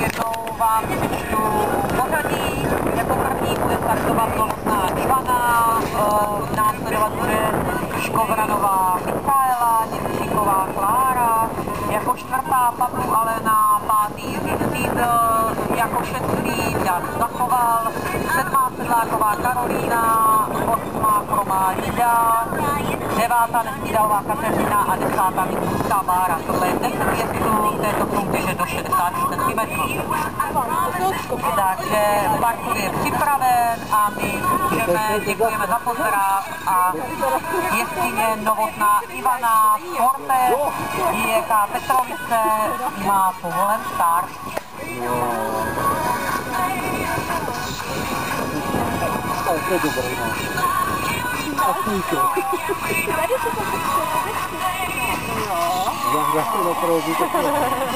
jednou vám přečtu pořadí. Jako první bude startovat novotná Ivana, následovat bude Škovranová Michaela, Němčíková Klára, jako čtvrtá Pavlu Alena, pátý Jiří, jako šestý Jan Zachoval, sedmá Sedláková Karolína, osmá Kromá Lida, devátá Nestýdalová Kateřina a desátá Mikurská Bára. Tohle je 10 jezdců této soutěže do 60 cm. Takže parkour je připraven a my děkujeme za pozdrav a jezdkyně novotná Ivana z Cortés, IEK Petrovice, má povolen start. To je dobré, no. A půjče. Já chci na provozu takhle.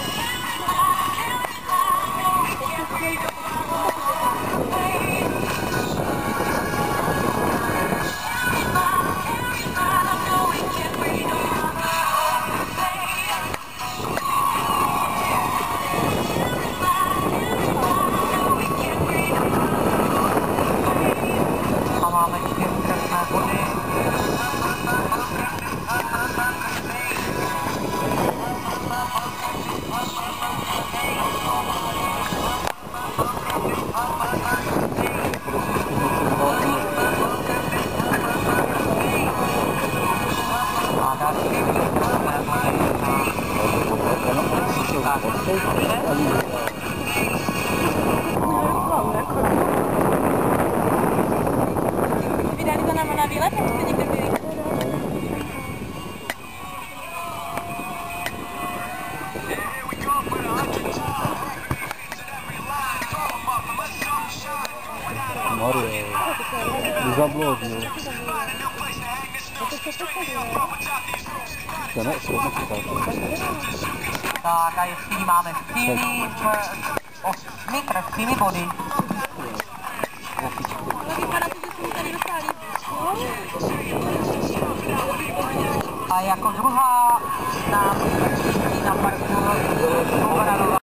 Vydali to nám na výlet, nebo jste někde byli? Mario, zablodil. Tak a jestli máme střílí, 8 kresnými body. Ale vypadá to, že jsme tady dostali. A jako druhá